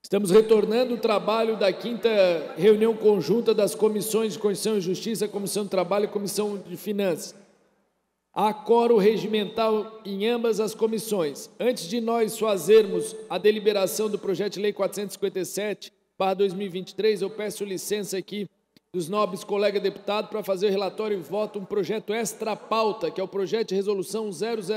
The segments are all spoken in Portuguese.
Estamos retornando o trabalho da 5ª reunião conjunta das comissões de Constituição e Justiça, Comissão de Trabalho e Comissão de Finanças. Há quórum regimental em ambas as comissões. Antes de nós fazermos a deliberação do projeto de lei 457/2023, eu peço licença aqui dos nobres colegas deputados para fazer o relatório e voto um projeto extra-pauta, que é o projeto de resolução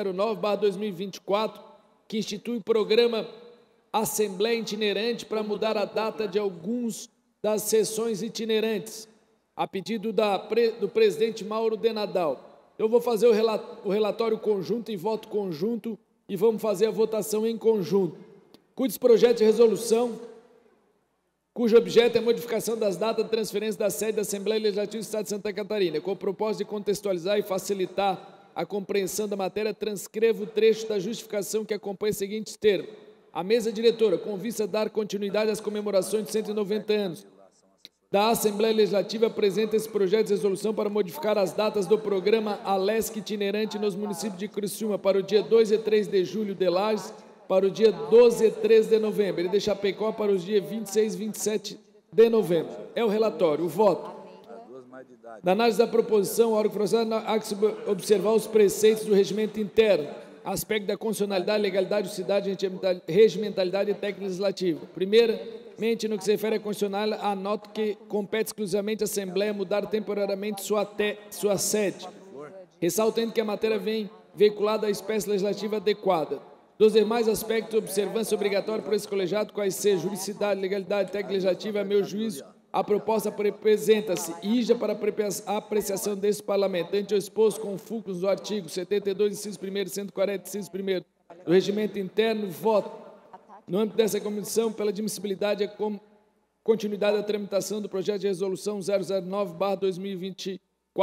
009/2024, que institui o programa Assembleia Itinerante para mudar a data de alguns das sessões itinerantes, a pedido do presidente Mauro de Nadal. Eu vou fazer o relatório conjunto e voto conjunto e vamos fazer a votação em conjunto. Cujo projeto de resolução, cujo objeto é a modificação das datas de transferência da sede da Assembleia Legislativa do Estado de Santa Catarina, com o propósito de contextualizar e facilitar a compreensão da matéria, transcrevo o trecho da justificação que acompanha os seguintes termos. A mesa diretora, com vista a dar continuidade às comemorações de 190 anos da Assembleia Legislativa, apresenta esse projeto de resolução para modificar as datas do programa Alesc itinerante nos municípios de Criciúma para o dia 2 e 3 de julho de Lages, para o dia 12 e 13 de novembro, e de Chapecó para os dias 26 e 27 de novembro. É o relatório, o voto. Da análise da proposição, a hora que processa, há que se observar os preceitos do regimento interno, aspecto da constitucionalidade, legalidade, justicidade, regimentalidade e técnica legislativa. Primeiramente, no que se refere à constitucional, anoto que compete exclusivamente à Assembleia mudar temporariamente sua sede. Ressaltando que a matéria vem veiculada à espécie legislativa adequada. Dos demais aspectos, observância obrigatória por esse colegiado, quais sejam juridicidade, legalidade, técnica legislativa, a meu juízo, a proposta apresenta-se ija para a apreciação desse Parlamento, ante o exposto com fulcros do artigo 72, inciso 1º, 140, inciso 1º do regimento interno, voto, no âmbito dessa comissão, pela admissibilidade e continuidade da tramitação do projeto de resolução 009/2024.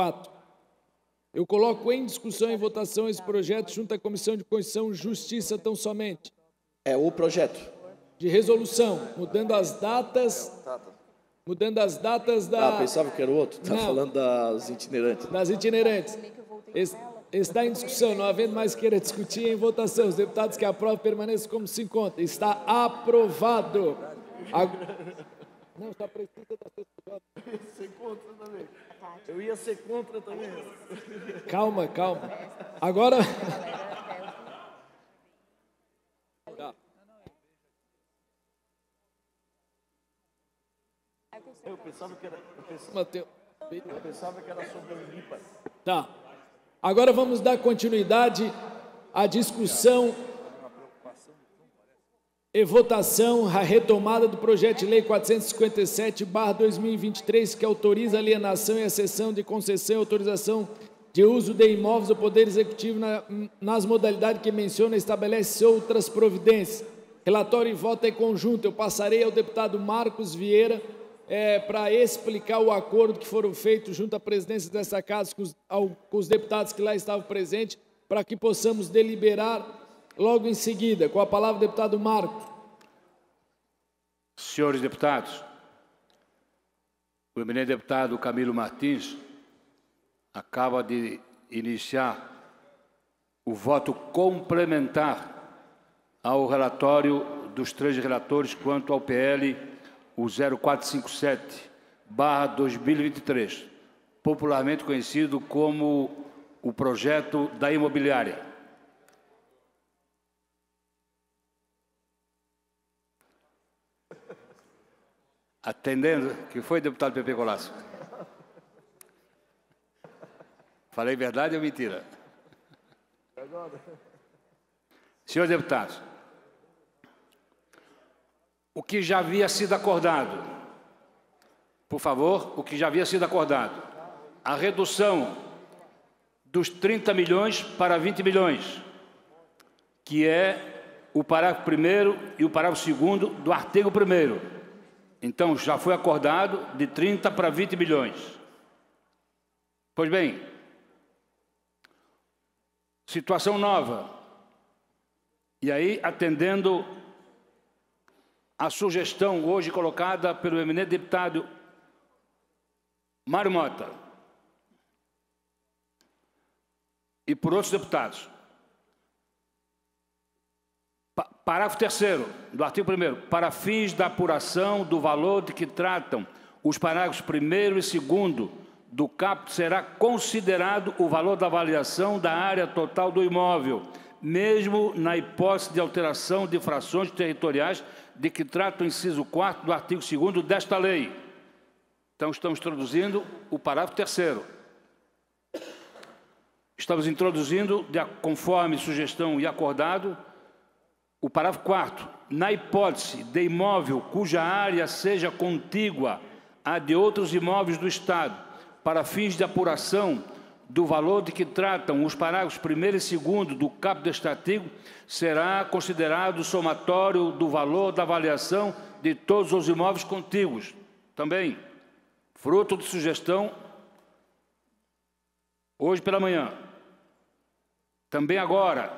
Eu coloco em discussão e votação esse projeto junto à Comissão de Constituição e Justiça, tão somente. É o projeto de resolução, mudando as datas da... Ah, pensava que era o outro. Está falando das itinerantes. Das itinerantes. Está em discussão, não havendo mais queira discutir, em votação. Os deputados que aprovam permaneçam como se encontra. Está aprovado. Não, está preciso da sexta. Ser contra também. Eu ia ser contra também. Calma. Agora... Eu pensava que era sobre o LIPA. Tá. Agora vamos dar continuidade à discussão e votação, a retomada do projeto de lei 457/2023, que autoriza a alienação e a cessão de concessão e autorização de uso de imóveis do Poder Executivo nas modalidades que menciona e estabelece outras providências. Relatório e voto é conjunto. Eu passarei ao deputado Marcos Vieira para explicar o acordo que foram feitos junto à presidência dessa casa com os deputados que lá estavam presentes, para que possamos deliberar logo em seguida. Com a palavra, o deputado Marcos. Senhores deputados, o eminente deputado Camilo Martins acaba de iniciar o voto complementar ao relatório dos três relatores quanto ao PL o 0457/2023, popularmente conhecido como o projeto da imobiliária. Atendendo, que foi, deputado Pepe Colasso? Falei verdade ou mentira? Senhores deputados, o que já havia sido acordado, por favor, o que já havia sido acordado, a redução dos 30 milhões para 20 milhões, que é o parágrafo 1º e o parágrafo 2º do artigo 1º. Então, já foi acordado de 30 para 20 milhões. Pois bem, situação nova. E aí, atendendo a sugestão hoje colocada pelo eminente deputado Mário Mota e por outros deputados, Parágrafo 3º do artigo 1º. Para fins da apuração do valor de que tratam os parágrafos 1º e 2º do caput, será considerado o valor da avaliação da área total do imóvel, mesmo na hipótese de alteração de frações territoriais de que trata o inciso 4º do artigo 2º desta lei. Então, estamos introduzindo o parágrafo 3º. Estamos introduzindo, conforme sugestão e acordado, o parágrafo 4º. Na hipótese de imóvel cuja área seja contígua à de outros imóveis do Estado, para fins de apuração do valor de que tratam os parágrafos 1º e 2º do caput deste artigo, será considerado o somatório do valor da avaliação de todos os imóveis contíguos. Também, fruto de sugestão, hoje pela manhã. Também agora,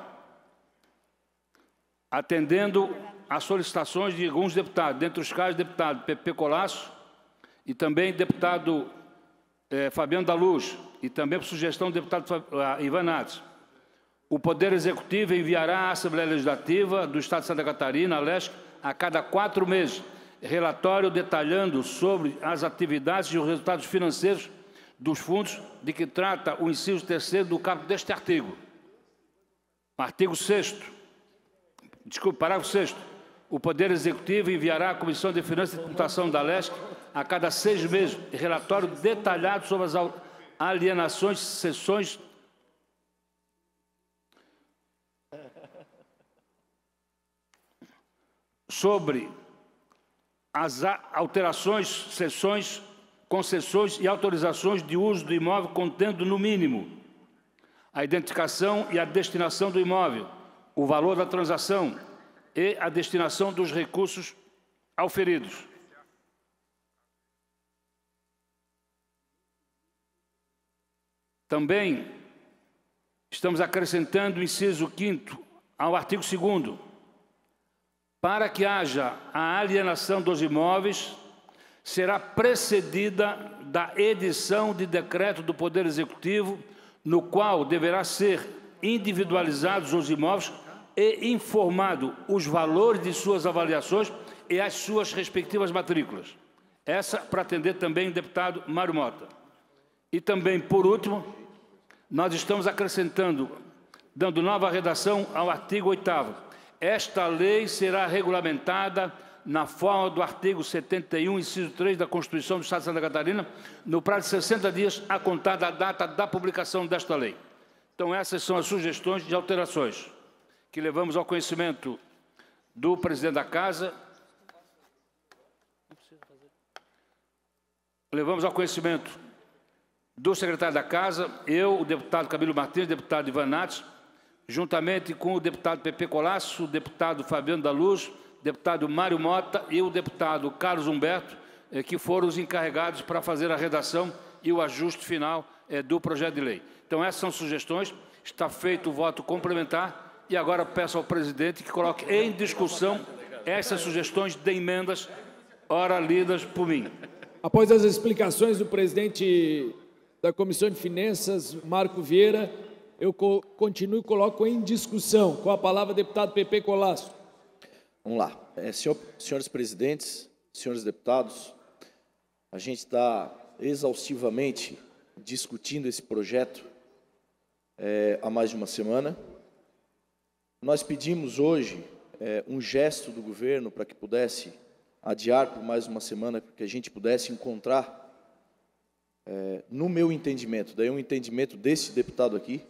atendendo às solicitações de alguns deputados, dentre os quais o deputado Pepe Colasso e também deputado Fabiano da Luz, e também por sugestão do deputado Ivan Nates, o Poder Executivo enviará à Assembleia Legislativa do Estado de Santa Catarina, a LESC, a cada 4 meses, relatório detalhando sobre as atividades e os resultados financeiros dos fundos de que trata o inciso 3º do caput deste artigo. Artigo 6º. Desculpe, parágrafo 6º. O Poder Executivo enviará à Comissão de Finanças e Tributação da LESC, a cada 6 meses, relatório detalhado sobre as alienações, cessões sobre as alterações, cessões, concessões e autorizações de uso do imóvel, contendo, no mínimo, a identificação e a destinação do imóvel, o valor da transação e a destinação dos recursos auferidos. Também estamos acrescentando o inciso 5º ao artigo 2º. Para que haja a alienação dos imóveis, será precedida da edição de decreto do Poder Executivo, no qual deverá ser individualizados os imóveis e informado os valores de suas avaliações e as suas respectivas matrículas. Essa para atender também o deputado Mário Mota. E também, por último, nós estamos acrescentando, dando nova redação ao artigo 8º. Esta lei será regulamentada na forma do artigo 71, inciso 3 da Constituição do Estado de Santa Catarina, no prazo de 60 dias, a contar da data da publicação desta lei. Então, essas são as sugestões de alterações que levamos ao conhecimento do presidente da Casa, levamos ao conhecimento do secretário da Casa, eu, o deputado Camilo Martins, o deputado Ivan Nates, juntamente com o deputado Pepe Colasso, o deputado Fabiano da Luz, o deputado Mário Mota e o deputado Carlos Humberto, que foram os encarregados para fazer a redação e o ajuste final do projeto de lei. Então, essas são sugestões, está feito o voto complementar e agora peço ao presidente que coloque em discussão essas sugestões de emendas, ora lidas por mim. Após as explicações do presidente da Comissão de Finanças, Marco Vieira, eu continuo e coloco em discussão. Com a palavra, deputado Pepe Colasso. Vamos lá. Senhores presidentes, senhores deputados, a gente está exaustivamente discutindo esse projeto há mais de uma semana. Nós pedimos hoje um gesto do governo para que pudesse adiar por mais uma semana, para que a gente pudesse encontrar, no meu entendimento, daí um entendimento desse deputado aqui,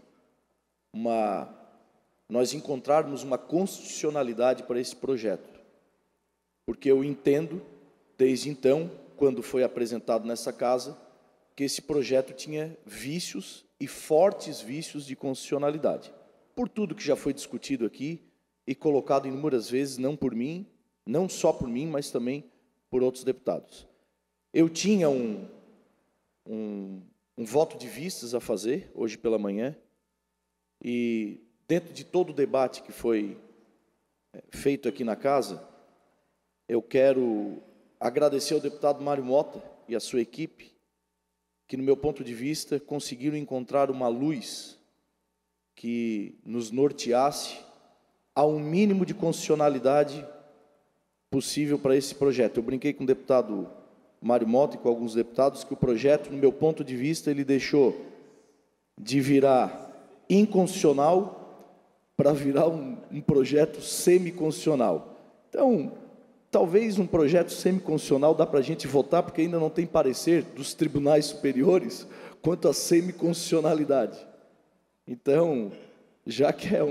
nós encontrarmos uma constitucionalidade para esse projeto. Porque eu entendo, desde então, quando foi apresentado nessa casa, que esse projeto tinha vícios e fortes vícios de constitucionalidade. Por tudo que já foi discutido aqui e colocado inúmeras vezes, não por mim, não só por mim, mas também por outros deputados. Eu tinha um voto de vistas a fazer, hoje pela manhã, e dentro de todo o debate que foi feito aqui na casa, eu quero agradecer ao deputado Mário Mota e a sua equipe, que, no meu ponto de vista, conseguiram encontrar uma luz que nos norteasse há um mínimo de constitucionalidade possível para esse projeto. Eu brinquei com o deputado Mário Mota e com alguns deputados que o projeto, no meu ponto de vista, ele deixou de virar inconstitucional para virar um projeto semiconstitucional. Então, talvez um projeto semiconstitucional dá para a gente votar, porque ainda não tem parecer dos tribunais superiores quanto à semiconstitucionalidade. Então, já que é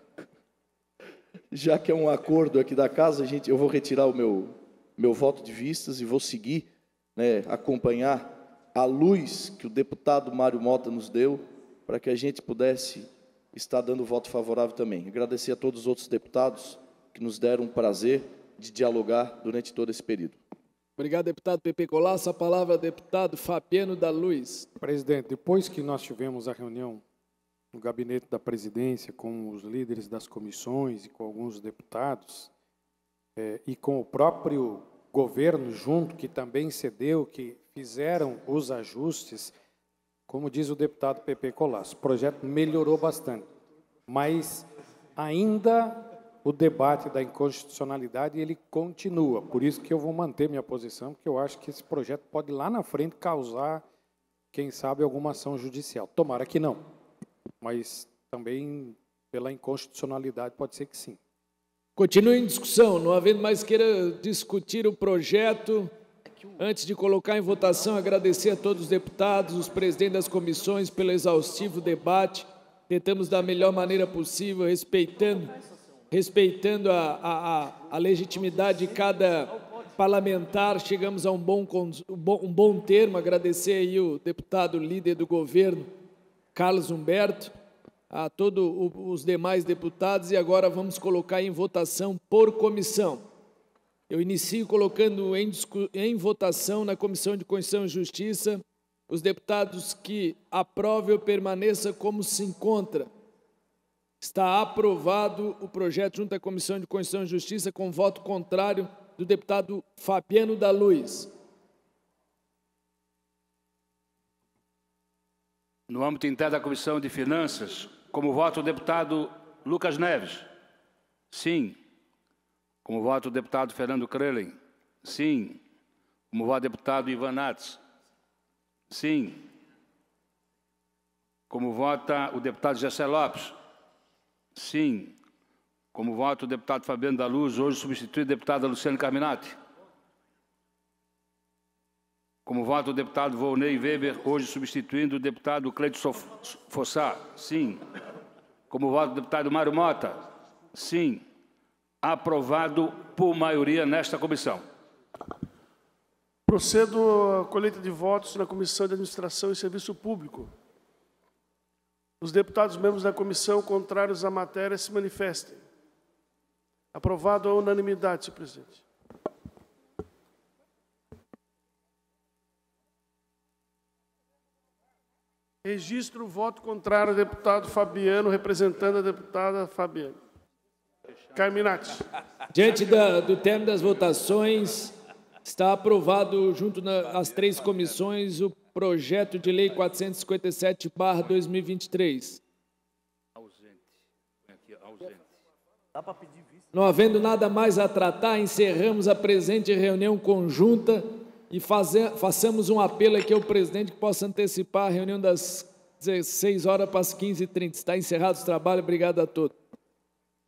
um acordo aqui da casa, eu vou retirar o meu voto de vistas e vou seguir, acompanhar a luz que o deputado Mário Mota nos deu, para que a gente pudesse estar dando voto favorável também. Agradecer a todos os outros deputados que nos deram o prazer de dialogar durante todo esse período. Obrigado, deputado Pepe Colasso. A palavra ao deputado Fabiano da Luz. Presidente, depois que nós tivemos a reunião no gabinete da presidência com os líderes das comissões e com alguns deputados, e com o próprio governo junto, que também cedeu, que fizeram os ajustes, como diz o deputado Pepe Colasso, o projeto melhorou bastante, mas ainda o debate da inconstitucionalidade ele continua. Por isso que eu vou manter minha posição, porque eu acho que esse projeto pode lá na frente causar, quem sabe, alguma ação judicial. Tomara que não, mas também pela inconstitucionalidade pode ser que sim. Continue em discussão, não havendo mais queira discutir o projeto. Antes de colocar em votação, agradecer a todos os deputados, os presidentes das comissões pelo exaustivo debate. Tentamos da melhor maneira possível, respeitando a legitimidade de cada parlamentar. Chegamos a um bom termo. Agradecer aí o deputado líder do governo, Carlos Humberto, a todos os demais deputados, e agora vamos colocar em votação por comissão. Eu inicio colocando em votação na Comissão de Constituição e Justiça os deputados que aprovem ou permaneçam como se encontra. Está aprovado o projeto junto à Comissão de Constituição e Justiça com voto contrário do deputado Fabiano da Luz. No âmbito interno da Comissão de Finanças, como voto o deputado Lucas Neves. Sim. Como voto o deputado Fernando Krellen. Sim. Como voto o deputado Ivan Nats. Sim. Como vota o deputado Gessé Lopes. Sim. Como voto o deputado Fabiano da Luz, hoje substitui a deputada Luciane Carminati. Como voto o deputado Volney Weber, hoje substituindo o deputado Cleiton Fossá. Sim. Como voto o deputado Mário Mota. Sim. Aprovado por maioria nesta comissão. Procedo à colheita de votos na Comissão de Administração e Serviço Público. Os deputados membros da comissão contrários à matéria se manifestem. Aprovado à unanimidade, senhor presidente. Registro o voto contrário ao deputado Fabiano, representando a deputada Fabiana Carminati. Diante do término das votações, está aprovado, junto às três comissões, o projeto de lei 457/2023. Não havendo nada mais a tratar, encerramos a presente reunião conjunta e façamos um apelo aqui ao presidente que possa antecipar a reunião das 16 horas para as 15h30. Está encerrado o trabalho. Obrigado a todos.